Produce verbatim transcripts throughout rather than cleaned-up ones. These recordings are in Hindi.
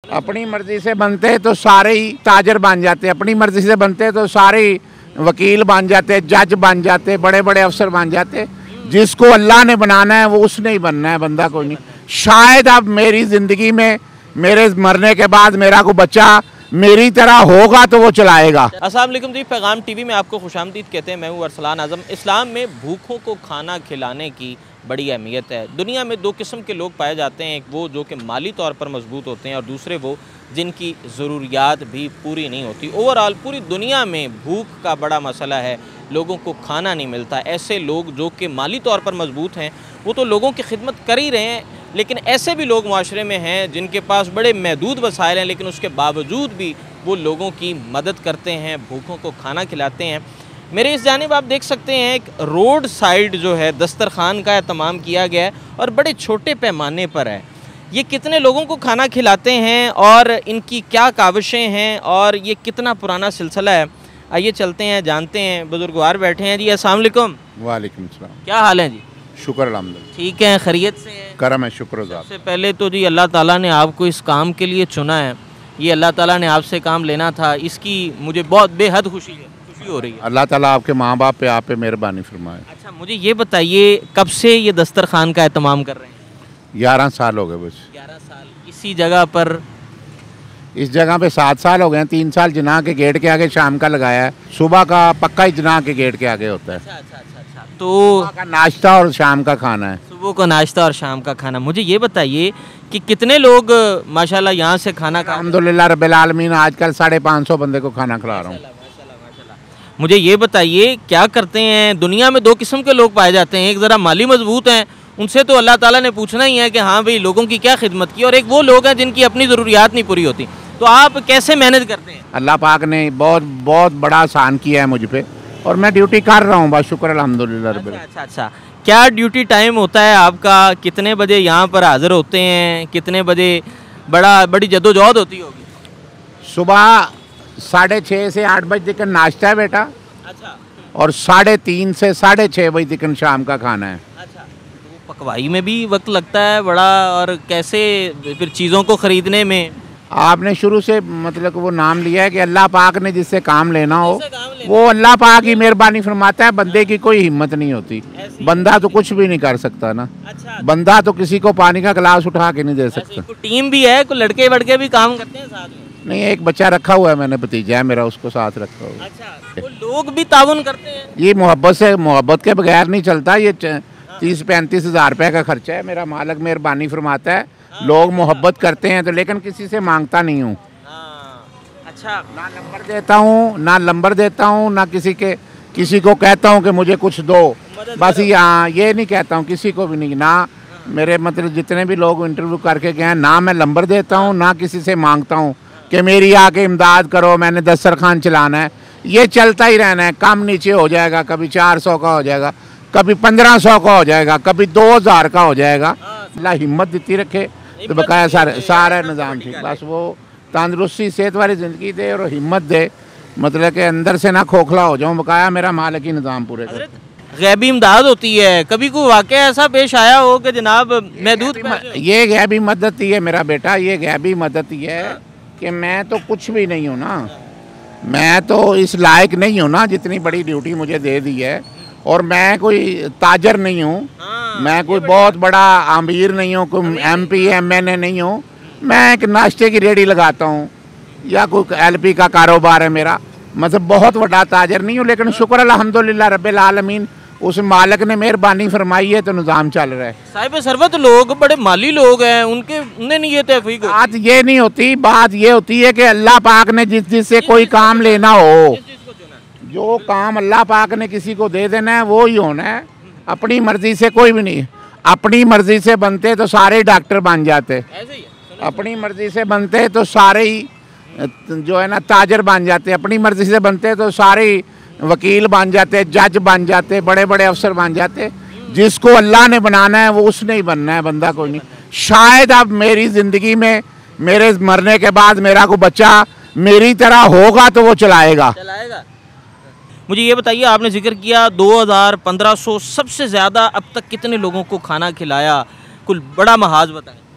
अपनी मर्जी से बनते तो सारे ही ताजर बन जाते, अपनी मर्जी से बनते तो सारे ही वकील बन जाते, जज बन जाते, बड़े बड़े अफसर बन जाते। जिसको अल्लाह ने बनाना है वो उसने ही बनना है, बंदा कोई नहीं। शायद अब मेरी ज़िंदगी में मेरे मरने के बाद मेरा कोई बच्चा मेरी तरह होगा तो वो चलाएगा। अस्सलाम वालेकुम जी, पैगाम टीवी में आपको खुशामदीद कहते हैं। मैं हूँ अरसलान आज़म। इस्लाम में भूखों को खाना खिलाने की बड़ी अहमियत है। दुनिया में दो किस्म के लोग पाए जाते हैं, एक वो जो कि माली तौर पर मजबूत होते हैं और दूसरे वो जिनकी ज़रूरियात भी पूरी नहीं होती। ओवरऑल पूरी दुनिया में भूख का बड़ा मसला है, लोगों को खाना नहीं मिलता। ऐसे लोग जो कि माली तौर पर मजबूत हैं वो तो लोगों की खिदमत कर ही रहे हैं, लेकिन ऐसे भी लोग माशरे में हैं जिनके पास बड़े महदूद वसाइल हैं, लेकिन उसके बावजूद भी वो लोगों की मदद करते हैं, भूखों को खाना खिलाते हैं। मेरे इस जानिब आप देख सकते हैं एक रोड साइड जो है दस्तरखान का एहतमाम किया गया है और बड़े छोटे पैमाने पर है। ये कितने लोगों को खाना खिलाते हैं और इनकी क्या काविशें हैं और ये कितना पुराना सिलसिला है, आइए चलते हैं जानते हैं। बुजुर्गवार बैठे हैं जी। अस्सलाम वालेकुम। वालेकुम सलाम। क्या हाल है जी? शुक्र अल्हम्दुलिल्लाह। ठीक है, खैरियत से हैं? करम है, शुक्र। सबसे पहले तो जी अल्लाह ताला ने आपको इस काम के लिए चुना है, ये अल्लाह ताला ने आपसे काम लेना था, इसकी मुझे बहुत बेहद खुशी है, खुशी हो रही है। अल्लाह ताला आपके माँ बाप पे आप पे मेहरबानी फरमाए। अच्छा, मुझे ये बताइए कब से ये दस्तरखान का एहतमाम कर रहे हैं? ग्यारह साल हो गए बस। ग्यारह साल। इसी जगह पर? इस जगह पे सात साल हो गए हैं। तीन साल जिना के गेट के आगे शाम का लगाया है, सुबह का पक्का ही जिना के गेट के आगे होता है। अच्छा अच्छा अच्छा अच्छा। तो सुबह का नाश्ता और शाम का खाना है। सुबह का नाश्ता और शाम का खाना। मुझे ये बताइए कि कितने लोग माशाल्लाह यहाँ से खाना खा? अल्हम्दुलिल्लाह रब्बिल आलमीन आजकल साढ़े पाँच सौ बंदे को खाना खिला रहा हूँ। मुझे ये बताइए क्या करते हैं? दुनिया में दो किस्म के लोग पाए जाते हैं, एक ज़रा माली मजबूत हैं, उनसे तो अल्लाह ताला ने पूछना ही है कि हाँ भाई लोगों की क्या खिदमत की, और एक वो लोग हैं जिनकी अपनी ज़रूरियात नहीं पूरी होती। तो आप कैसे मैनेज करते हैं? अल्लाह पाक ने बहुत बहुत बड़ा आसान किया है मुझ पे और मैं ड्यूटी कर रहा हूँ, बस शुक्र अल्हम्दुलिल्लाह रब्बिल। अच्छा अच्छा। क्या ड्यूटी टाइम होता है आपका? कितने बजे यहाँ पर हाजिर होते हैं? कितने बजे बड़ा बड़ी जद्दोजहद होती होगी? सुबह साढ़े छः से आठ बजे तक नाश्ता है बेटा। अच्छा। और साढ़े तीन से साढ़े छः बजे तक शाम का खाना है। अच्छा। तो पकवाई में भी वक्त लगता है बड़ा, और कैसे फिर चीज़ों को ख़रीदने में? आपने शुरू से मतलब वो नाम लिया है कि अल्लाह पाक ने जिससे काम लेना हो काम लेना वो अल्लाह पाक ही मेहरबानी फरमाता है, बंदे की कोई हिम्मत नहीं होती। बंदा तो कुछ भी नहीं कर सकता ना। अच्छा। बंदा तो किसी को पानी का गिलास उठा के नहीं दे सकता। कोई टीम भी है, कोई लड़के वड़के भी काम करते हैं साथ में? नहीं, एक बच्चा रखा हुआ है मैंने, भतीजा है मेरा, उसको साथ रखा हुआ है। अच्छा। वो लोग भी ताउन करते हैं? ये मोहब्बत से, मोहब्बत के बगैर नहीं चलता। ये तीस पैंतीस हज़ार रुपये का खर्चा है, मेरा मालिक मेहरबानी फरमाता है। लोग मोहब्बत करते हैं तो, लेकिन किसी से मांगता नहीं हूँ। अच्छा। ना नंबर देता हूँ, ना नंबर देता हूँ, ना किसी के किसी को कहता हूँ कि मुझे कुछ दो, बस यहाँ ये नहीं कहता हूँ किसी को भी नहीं। ना मेरे मतलब जितने भी लोग इंटरव्यू करके गए हैं, ना मैं नंबर देता हूँ, ना किसी से मांगता हूँ कि मेरी आके इमदाद करो, मैंने दस्तरखान चलाना है। ये चलता ही रहना है, कम नीचे हो जाएगा, कभी चार सौ का हो जाएगा, कभी पंद्रह सौ का हो जाएगा, कभी दो हज़ार का हो जाएगा। अल्लाह हिम्मत देती रखे तो बकाया सारे सारा निज़ाम ठीक, बस वो तंदरुस्ती सेहत वाली ज़िंदगी दे और हिम्मत दे, मतलब कि अंदर से ना खोखला हो जाऊँ, बकाया मेरा मालिक ही निज़ाम पूरे कर। गैबी इमदाद होती है, कभी कोई वाक़या ऐसा पेश आया हो कि जनाब महदूद? ये गैबी मदद ही है मेरा बेटा, ये गैबी मदद ही है कि मैं तो कुछ भी नहीं हूँ ना, मैं तो इस लायक नहीं हूँ ना जितनी बड़ी ड्यूटी मुझे दे दी है। और मैं कोई ताजर नहीं हूँ, मैं कोई बहुत बड़ा आमिर नहीं हूँ, कोई M P M N A नहीं हूँ। मैं एक नाश्ते की रेडी लगाता हूँ या कोई एल पी का कारोबार है मेरा, मतलब बहुत बड़ा ताजर नहीं हूँ, लेकिन शुक्र अल्हम्दुलिल्लाह रब्बिल आलमीन, उस मालिक ने मेहरबानी फरमाई है तो निज़ाम चल रहा है। साहिब सरवत लोग बड़े माली लोग हैं, उनके उन्हें नहीं ये तौफीक होती। बात ये नहीं होती, बात ये होती है कि अल्लाह पाक ने जिस जिससे कोई काम लेना हो, जो काम अल्लाह पाक ने किसी को दे देना है वो ही होना है। अपनी मर्जी से कोई भी नहीं, अपनी मर्जी से बनते तो सारे डॉक्टर बन जाते, अपनी मर्जी से बनते तो सारे ही जो है ना ताजर बन जाते, अपनी मर्जी से बनते तो सारे ही वकील बन जाते, जज बन जाते, बड़े बड़े अफसर बन जाते। जिसको अल्लाह ने बनाना है वो उसने ही बनना है, बंदा कोई नहीं। शायद अब मेरी ज़िंदगी में मेरे मरने के बाद मेरा कोई बच्चा मेरी तरह होगा तो वो चलाएगा चलाएगा। मुझे ये बताइए, आपने जिक्र किया दो हज़ार पंद्रह सौ, सबसे ज़्यादा अब तक कितने लोगों को खाना खिलाया? कुल बड़ा महाज बताएं।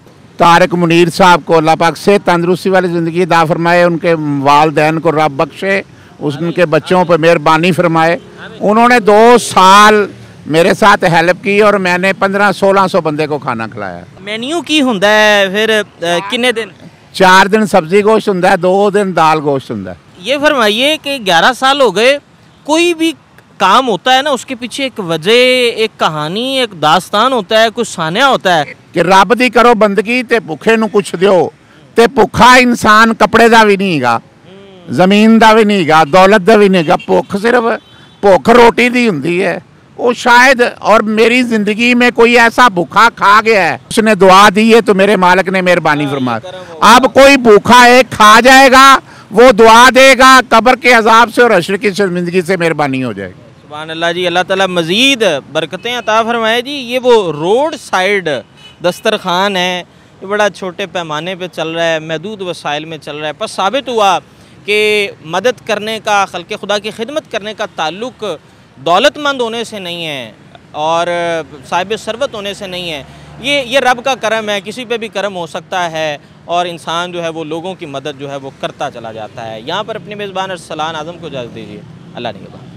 तारिक मुनीर साहब को अल्लाह पाक से तंदरुस्ती वाली ज़िंदगी अता फरमाए, उनके वालदैन को रब बख्शे, उनके बच्चों पर मेहरबानी फरमाए। उन्होंने दो साल मेरे साथ हेल्प की और मैंने पंद्रह सोलह सौ बंदे को खाना खिलाया। मेन्यू की होंदा है फिर किन्ने दिन? चार दिन सब्जी गोश्त होंदा है, दो दिन दाल गोश्त होंदा है। ये फरमाइए कि ग्यारह साल हो गए, कोई भी काम होता है ना उसके पीछे एक वजह, एक कहानी, एक दास्तान होता है, कुछ सानिया होता है कि रब दी करो बंदगी ते भुखे नूं कुछ दिओ। ते भुखा इंसान कपड़े दा भी नहीं हैगा, जमीन दा भी नहीं हैगा, दौलत दा भी नहीं हैगा। भुख सिर्फ भुख रोटी दी हुंदी है। वो शायद, और मेरी ज़िंदगी में कोई ऐसा भूखा खा गया है, उसने दुआ दी है तो मेरे मालिक ने मेहरबानी फरमा। अब कोई भूखा एक खा जाएगा, वो दुआ देगा, कब्र के अजाब से और हश्र की ज़िंदगी से मेहरबानी हो जाएगी। सुभान अल्लाह जी, अल्लाह ताला मज़ीद बरकतें अता फरमाए जी। ये वो रोड साइड दस्तरखान है, ये बड़ा छोटे पैमाने पे चल रहा है, महदूद वसाइल में चल रहा है, पर साबित हुआ कि मदद करने का, खल्क़े खुदा की खिदमत करने का ताल्लुक़ दौलतमंद होने से नहीं है और साहिब सरवत होने से नहीं है। ये ये रब का करम है, किसी पे भी करम हो सकता है और इंसान जो है वो लोगों की मदद जो है वो करता चला जाता है। यहाँ पर अपने मेज़बान अरसलान आज़म को इजाज़त दीजिए। अल्लाह निगहबान।